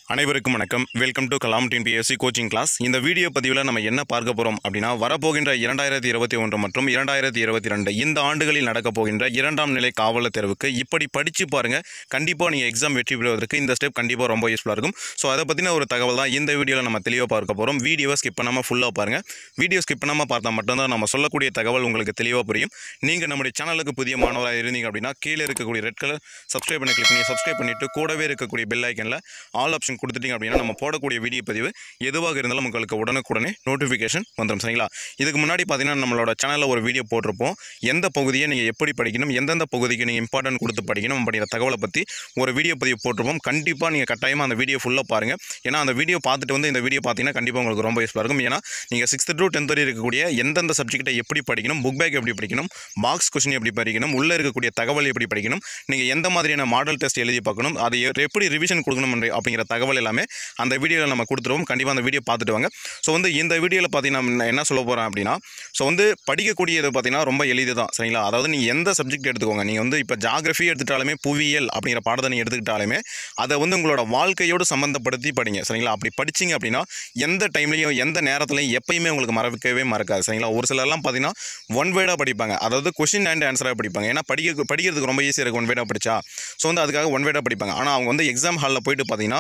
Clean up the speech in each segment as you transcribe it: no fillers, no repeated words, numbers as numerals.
அனைவருக்கும் வணக்கம். Welcome to Kalam TNPSC coaching class. இந்த வீடியோ பதிவில் நம்ம என்ன பார்க்க போகிறோம் அப்படின்னா, வரப்போகின்ற 2021 மற்றும் 2022 இந்த ஆண்டுகளில் நடக்கப் போகின்ற 2ஆம் நிலை காவலர் தேர்வுக்கு இப்படி படித்து பாருங்கள். கண்டிப்பாக நீங்கள் எக்ஸாம் வெற்றி பெறுவதற்கு இந்த ஸ்டெப் கண்டிப்பாக ரொம்ப யூஸ்ஃபுல்லாக இருக்கும். ஸோ அதை பற்றின ஒரு தகவல் தான் இந்த வீடியோவில் நம்ம தெளிவாக பார்க்க போகிறோம். வீடியோவை ஸ்கிப் பண்ணாமல் ஃபுல்லாக பாருங்கள். வீடியோ ஸ்கிப் பண்ணாமல் பார்த்தா மட்டும்தான் நம்ம சொல்லக்கூடிய தகவல் உங்களுக்கு தெளிவாக புரியும். நீங்கள் நம்முடைய சேனலுக்கு புதிய மாணவராக இருந்தீங்க அப்படின்னா கீழே இருக்கக்கூடிய ரெட் கலர் சப்ஸ்கிரைப் பண்ணி கிளிக் பண்ணி சப்ஸ்கிரைப் பண்ணிவிட்டு கூடவே இருக்கக்கூடிய பெல் ஐக்கனில் ஆல் ஆப்ஷன் கொடுத்துட்டீங்க அப்படின்னா நம்ம போடக்கூடிய வீடியோ பதிவு எதுவாக இருந்தாலும் உங்களுக்கு உடனுக்குடனே நோட்டிஃபிகேஷன் வந்துடும். சரிங்களா? இதுக்கு முன்னாடி பார்த்தீங்கன்னா நம்மளோட சேனலில் ஒரு வீடியோ போட்டிருப்போம். எந்த பகுதியை நீங்கள் எப்படி படிக்கணும், எந்தெந்த பகுதிக்கு நீங்கள் இம்பார்ட்டன்ட் கொடுத்து படிக்கணும் அப்படிங்கிற தகவலை பற்றி ஒரு வீடியோ பதிவு போட்டிருப்போம். கண்டிப்பாக நீங்கள் கட்டாயமாக அந்த வீடியோ ஃபுல்லாக பாருங்கள். ஏன்னா அந்த வீடியோ பார்த்துட்டு வந்து இந்த வீடியோ பார்த்தீங்கன்னா கண்டிப்பாக உங்களுக்கு ரொம்ப யூஸ்ஃபுல்லாக இருக்கும். ஏன்னா நீங்கள் 6th to 10th வரை இருக்கக்கூடிய எந்தெந்த சப்ஜெக்ட்டை எப்படி படிக்கணும், புக் பேக் எப்படி படிக்கணும், பாக்ஸ் கொஸ்டின் எப்படி படிக்கணும், உள்ளே இருக்கக்கூடிய தகவல் எப்படி படிக்கணும், நீங்கள் எந்த மாதிரியான மாடல் டெஸ்ட் எழுதி பார்க்கணும், அதை எப்படி ரிவிஷன் கொடுக்கணும் அப்படிங்கிற தகவல் எல்லாமே அந்த வீடியோவில் நம்ம கொடுத்துருவோம். கண்டிப்பாக அந்த வீடியோ பார்த்துட்டு வாங்க. ஸோ வந்து இந்த வீடியோவில் பார்த்தீங்கன்னா என்ன சொல்ல போகிறேன் அப்படின்னா, ஸோ வந்து படிக்கக்கூடியது பார்த்தீங்கன்னா ரொம்ப எளிது தான். சரிங்களா? அதாவது நீங்கள் எந்த சப்ஜெக்ட் எடுத்துக்கோங்க, நீங்கள் வந்து இப்போ ஜாகிரஃபி எடுத்துட்டாலுமே, புவியியல் அப்படிங்கிற பாடத்தை நீங்கள் எடுத்துக்கிட்டாலுமே அதை வந்து உங்களோட வாழ்க்கையோடு சம்மந்தப்படுத்தி படிங்க. சரிங்களா? அப்படி படிச்சிங்க அப்படின்னா எந்த டைம்லையும் எந்த நேரத்துலையும் எப்பயுமே உங்களுக்கு மறக்கவே மறக்காது. சரிங்களா? ஒரு சிலர்லாம் பார்த்தீங்கன்னா ஒன் வேர்டாக படிப்பாங்க. அதாவது கொஸ்டின் அண்ட் ஆன்சராக படிப்பாங்க. ஏன்னா படிக்கிறதுக்கு ரொம்ப ஈஸியாக இருக்கும் ஒன் வேர்டாக படித்தா. ஸோ வந்து அதுக்காக ஒன் வேர்டாக படிப்பாங்க. ஆனால் அவங்க வந்து எக்ஸாம் ஹாலில் போயிட்டு பார்த்தீங்கன்னா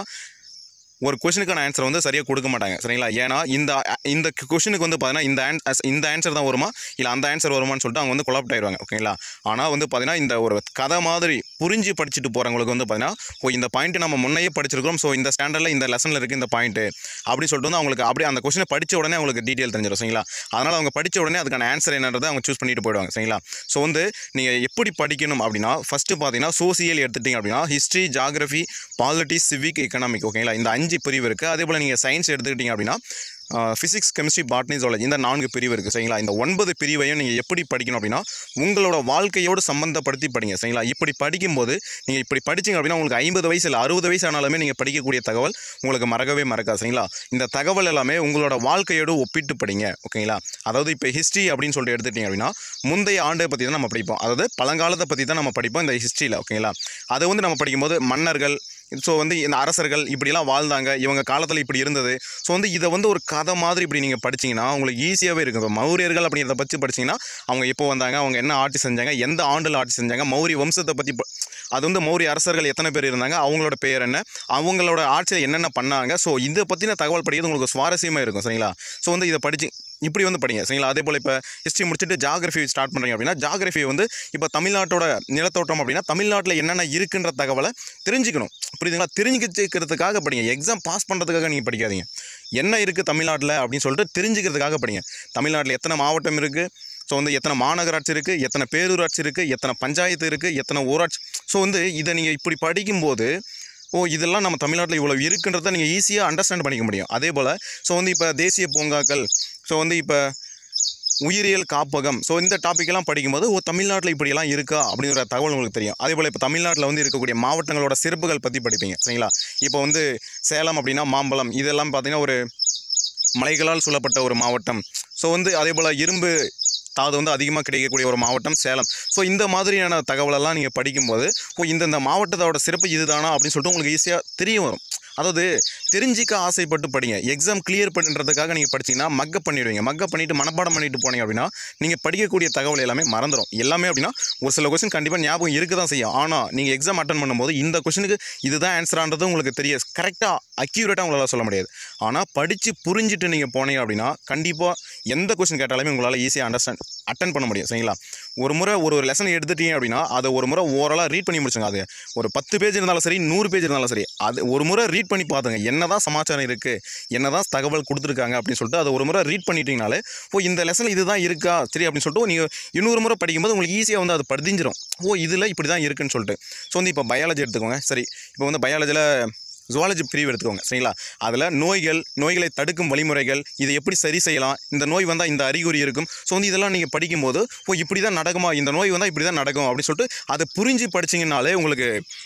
ஒரு கொஸ்டினுக்கான ஆன்சர் வந்து சரியாக கொடுக்க மாட்டாங்க. சரிங்களா? ஏன்னா இந்த கொஸ்டினுக்கு வந்து பார்த்தீங்கன்னா இந்த ஆன்சர் தான் வருமா இல்லை அந்த ஆன்சர் வருமானு சொல்லிட்டு அவங்க வந்து குழப்பம் ஆயிடுவாங்க. ஓகேங்களா? ஆனால் வந்து பார்த்தீங்கன்னா இந்த ஒரு கதை மாதிரி புரிஞ்சு படிச்சுட்டு போகிறவங்களுக்கு வந்து பார்த்தீங்கன்னா இந்த பாயிண்ட் நம்ம முன்னையே படிச்சிருக்கிறோம். ஸோ இந்த ஸ்டாண்டர்டில் இந்த லெசனில் இருக்குது இந்த பாயிண்ட்டு அப்படின்னு சொல்லிட்டு வந்து அவங்களுக்கு அப்படியே அந்த கொஸ்டினை படித்த உடனே அவங்களுக்கு டீட்டெயில் தெரிஞ்சிடும். சரிங்களா? அதனால் அவங்க படித்த உடனே அதுக்கான ஆன்சர் என்னன்றதை அவங்க சூஸ் பண்ணிட்டு போயிடுவாங்க. சரிங்களா? ஸோ வந்து நீங்கள் எப்படி படிக்கணும் அப்படின்னா, ஃபஸ்ட்டு பார்த்தீங்கன்னா சோசியல் எடுத்துட்டிங்க அப்படின்னா history, geography, polity, civic, economic. ஓகேங்களா? இந்த 5 பிரிவு இருக்குது. அதே போல் நீங்கள் சயின்ஸ் எடுத்துக்கிட்டிங்க அப்படின்னா ஃபிசிக்ஸ், கெமிஸ்ட்ரி, பாட்னி, ஜுவாலஜி இந்த 4 பிரிவு இருக்குது. சரிங்களா? இந்த 9 பிரிவையும் நீங்கள் எப்படி படிக்கணும் அப்படின்னா உங்களோட வாழ்க்கையோடு சம்மந்தப்படுத்தி படிங்க. சரிங்களா? இப்படி படிக்கும்போது நீங்கள் இப்படி படிச்சிங்க அப்படின்னா உங்களுக்கு 50 வயசு இல்லை 60 வயசு ஆனாலுமே நீங்கள் படிக்கக்கூடிய தகவல் உங்களுக்கு மறக்கவே மறக்காது. சரிங்களா? இந்த தகவல் எல்லாமே உங்களோட வாழ்க்கையோடு ஒப்பிட்டு படிங்க. ஓகேங்களா? அதாவது இப்போ ஹிஸ்ட்ரி அப்படின்னு சொல்லிட்டு எடுத்துட்டிங்க அப்படின்னா முந்தைய ஆண்டை பற்றி தான் நம்ம படிப்போம். அதாவது பழங்காலத்தை பற்றி தான் நம்ம படிப்போம் இந்த ஹிஸ்ட்ரியில். ஓகேங்களா? அதை வந்து நம்ம படிக்கும்போது மன்னர்கள், ஸோ வந்து இந்த அரசர்கள் இப்படிலாம் வாழ்ந்தாங்க, இவங்க காலத்தில் இப்படி இருந்தது. ஸோ வந்து இதை வந்து ஒரு கதை மாதிரி இப்படி நீங்கள் படிச்சிங்கன்னா உங்களுக்கு ஈஸியாகவே இருக்கும். இப்போ மௌரியர்கள் அப்படிங்கிறத பற்றி படிச்சிங்கன்னா அவங்க எப்போ வந்தாங்க, அவங்க என்ன ஆட்சி செஞ்சாங்க, எந்த ஆண்டில் ஆட்சி செஞ்சாங்க, மௌரிய வம்சத்தை பற்றி அது வந்து மௌரிய அரசர்கள் எத்தனை பேர் இருந்தாங்க, அவங்களோட பேர் என்ன, அவங்களோட ஆட்சியில் என்னென்ன பண்ணாங்க. ஸோ இதை பற்றின தகவல் படிக்கிறது உங்களுக்கு சுவாரஸ்யமாக இருக்கும். சரிங்களா? ஸோ வந்து இதை படித்து இப்படி வந்து படிங்க. சரிங்களா? அதே போல் இப்போ ஹிஸ்ட்ரி முடிச்சுட்டு ஜாகிரஃபி ஸ்டார்ட் பண்ணுறீங்க அப்படின்னா ஜாகிரஃபி வந்து இப்போ தமிழ்நாட்டோட நிலத்தோட்டம் அப்படின்னா தமிழ்நாட்டில் என்னென்ன இருக்குன்ற தகவலை தெரிஞ்சுக்கணும். புரியுதுங்களா? தெரிஞ்சுக்கிறதுக்காக படிங்க. எக்ஸாம் பாஸ் பண்ணுறதுக்காக நீங்கள் படிக்காதீங்க. என்ன இருக்குது தமிழ்நாட்டில் அப்படின்னு சொல்லிட்டு தெரிஞ்சுக்கிறதுக்காக படிங்க. தமிழ்நாட்டில் எத்தனை மாவட்டம் இருக்குது, ஸோ வந்து எத்தனை மாநகராட்சி இருக்குது, எத்தனை பேரூராட்சி இருக்குது, எத்தனை பஞ்சாயத்து இருக்குது, எத்தனை ஊராட்சி. ஸோ வந்து இதை நீங்கள் இப்படி படிக்கும்போது இதெல்லாம் நம்ம தமிழ்நாட்டில் இவ்வளோ இருக்குன்றதை நீங்கள் ஈஸியாக அண்டர்ஸ்டாண்ட் பண்ணிக்க முடியும். அதே போல் ஸோ வந்து இப்போ தேசிய பூங்காக்கள், ஸோ வந்து இப்போ உயிரியல் காப்பகம், ஸோ இந்த டாப்பிக்கெல்லாம் படிக்கும்போது தமிழ்நாட்டில் இப்படியெல்லாம் இருக்கா அப்படிங்கிற தகவல் உங்களுக்கு தெரியும். அதே போல் இப்போ தமிழ்நாட்டில் வந்து இருக்கக்கூடிய மாவட்டங்களோட சிறப்புகள் பற்றி படிப்பீங்க. சரிங்களா? இப்போ வந்து சேலம் அப்படின்னா மாம்பழம், இதெல்லாம் பார்த்திங்கன்னா ஒரு மலைகளால் சூழப்பட்ட ஒரு மாவட்டம். ஸோ வந்து அதே போல் இரும்பு தாது வந்து அதிகமாக கிடைக்கக்கூடிய ஒரு மாவட்டம் சேலம். ஸோ இந்த மாதிரியான தகவலெல்லாம் நீங்கள் படிக்கும்போது இந்த மாவட்டத்தோட சிறப்பு இதுதானா அப்படின்னு சொல்லிட்டு உங்களுக்கு ஈஸியாக தெரிய வரும். அதாவது தெரிஞ்சிக்க ஆசைப்பட்டு படிங்க. எக்ஸாம் கிளியர் பண்ணுறதுக்காக நீங்கள் படிச்சிங்கன்னா மக்கப் பண்ணிவிடுவீங்க. மக்கப் பண்ணிவிட்டு மனப்பாடம் பண்ணிட்டு போனீங்க அப்படின்னா நீங்கள் படிக்கக்கூடிய தகவல் எல்லாமே மறந்துடும். எல்லாமே அப்படின்னா ஒரு சில கொஸ்டின் கண்டிப்பாக ஞாபகம் இருக்க தான் செய்யும். ஆனால் நீங்கள் எக்ஸாம் அட்டன் பண்ணும்போது இந்த கொஸ்டினுக்கு இதுதான் ஆன்சரான்றது உங்களுக்கு தெரிய கரெக்டாக அக்யூரேட்டாக உங்களால் சொல்ல முடியாது. ஆனால் படித்து புரிஞ்சுட்டு நீங்கள் போனீங்க அப்படின்னா கண்டிப்பாக எந்த கொஸ்டின் கேட்டாலுமே உங்களால் ஈஸியாக அட்டன் பண்ண முடியும். சரிங்களா? ஒரு முறை ஒரு லெசன் எடுத்துட்டீங்க அப்படின்னா அதை ஒரு முறை ஓரலாக ரீட் பண்ணி முடிச்சுங்க. அது ஒரு 10 பேஜ் இருந்தாலும் சரி, 100 பேஜ் இருந்தாலும் சரி, அது ஒரு முறை ரீட் பண்ணி பார்த்துங்க. என்னதான் சமாச்சாரம் இருக்குது, என்னதான் தகவல் கொடுத்துருக்காங்க அப்படின்னு சொல்லிட்டு அதை ஒரு முறை ரீட் பண்ணிட்டீங்கனாலே இந்த லெசனில் இதுதான் இருக்கா சரி அப்படின்னு சொல்லிட்டு நீங்கள் இன்னொரு முறை படிக்கும்போது உங்களுக்கு ஈஸியாக வந்து அது பதிஞ்சிடும். இதில் இப்படி தான் இருக்குன்னு சொல்லிட்டு. ஸோ வந்து இப்போ பயாலஜி எடுத்துக்கோங்க. சரி, இப்போ வந்து பயாலஜியில் ஜுவாலஜி பிரிவு எடுத்துக்கோங்க. சரிங்களா? அதில் நோய்களை தடுக்கும் வழிமுறைகள், இதை எப்படி சரி செய்யலாம், இந்த நோய் வந்தால் இந்த அறிகுறி இருக்கும். ஸோ வந்து இதெல்லாம் நீங்கள் படிக்கும்போது இப்படி தான் நடக்குமா, இந்த நோய் வந்தால் இப்படி தான் நடக்கும் அப்படின்னு சொல்லிட்டு அதை புரிஞ்சு படிச்சிங்கனாலே உங்களுக்கு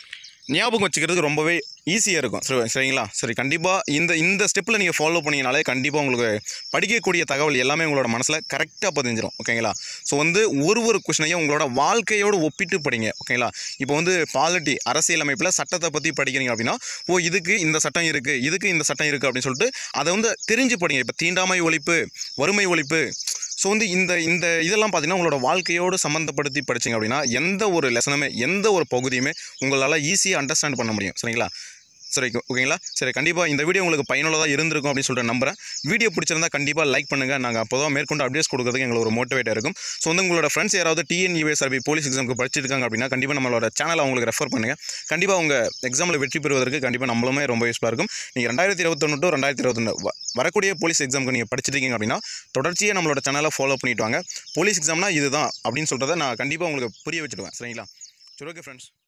ஞாபகம் வச்சுக்கிறதுக்கு ரொம்பவே ஈஸியாக இருக்கும். சரிங்களா? சரி, கண்டிப்பாக இந்த ஸ்டெப்பில் நீங்கள் ஃபாலோ பண்ணிங்கனாலே கண்டிப்பாக உங்களுக்கு படிக்கக்கூடிய தகவல் எல்லாமே உங்களோட மனசில் கரெக்டாக பதிஞ்சிடும். ஓகேங்களா? ஸோ ஒரு கொஷினையும் உங்களோட வாழ்க்கையோடு ஒப்பிட்டு படிங்க. ஓகேங்களா? இப்போ பாலிட்டி அரசியலமைப்பில் சட்டத்தை பற்றி படிக்கிறீங்க அப்படின்னா, இதுக்கு இந்த சட்டம் இருக்குது, இதுக்கு இந்த சட்டம் இருக்குது அப்படின்னு சொல்லிட்டு அதை தெரிஞ்சு படிங்க. இப்போ தீண்டாமை ஒழிப்பு, வறுமை ஒழிப்பு, ஸோ இந்த இதெல்லாம் பார்த்தீங்கன்னா உங்களோட வாழ்க்கையோடு சம்மந்தப்படுத்தி படிச்சிங்க அப்படின்னா எந்த ஒரு லெசனுமே எந்த ஒரு பகுதியுமே உங்களால் ஈஸியாக அண்டர்ஸ்டாண்ட் பண்ண முடியும். சரிங்களா? சரி, ஓகேங்களா? சரி, கண்டிப்பாக இந்த வீடியோ உங்களுக்கு பயனுள்ளதாக இருந்திருக்கும் அப்படின்னு சொல்லிட்டு நம்புறேன். வீடியோ பிடிச்சிருந்தா கண்டிப்பாக லைக் பண்ணுங்கள். நாங்கள் அப்போ தான் மேற்கொண்டு அப்டேட்ஸ் கொடுக்குறதுக்கு எங்களுக்கு ஒரு மோட்டிவேட்டாக இருக்கும். ஸோ உங்களோட ஃப்ரெண்ட்ஸ் யாராவது TNUSRB போலீஸ் எக்ஸாமுக்கு படிச்சிருக்காங்க அப்படின்னா கண்டிப்பாக நம்மளோட சேனலை அவங்களுக்கு ரெஃபர் பண்ணுங்கள். கண்டிப்பாக உங்கள் எக்ஸாமில் வெற்றி பெறுவதற்கு கண்டிப்பாக நம்மளுமே ரொம்ப யூஸ்ஃபுல்லாக இருக்கும். நீங்கள் 2021 to 2022 வரக்கூடிய போலீஸ் எக்ஸாமுக்கு நீங்கள் படிச்சிருக்கீங்க அப்படின்னா தொடர்ச்சியாக நம்மளோட சேனலை ஃபாலோ பண்ணிட்டு வாங்க. போலீஸ் எக்ஸாம்னா இதுதான் அப்படின்னு சொல்கிறத நான் கண்டிப்பாக உங்களுக்கு புரிய வச்சுடுவேன். சரிங்களா? சரி, ஓகே ஃப்ரெண்ட்ஸ்.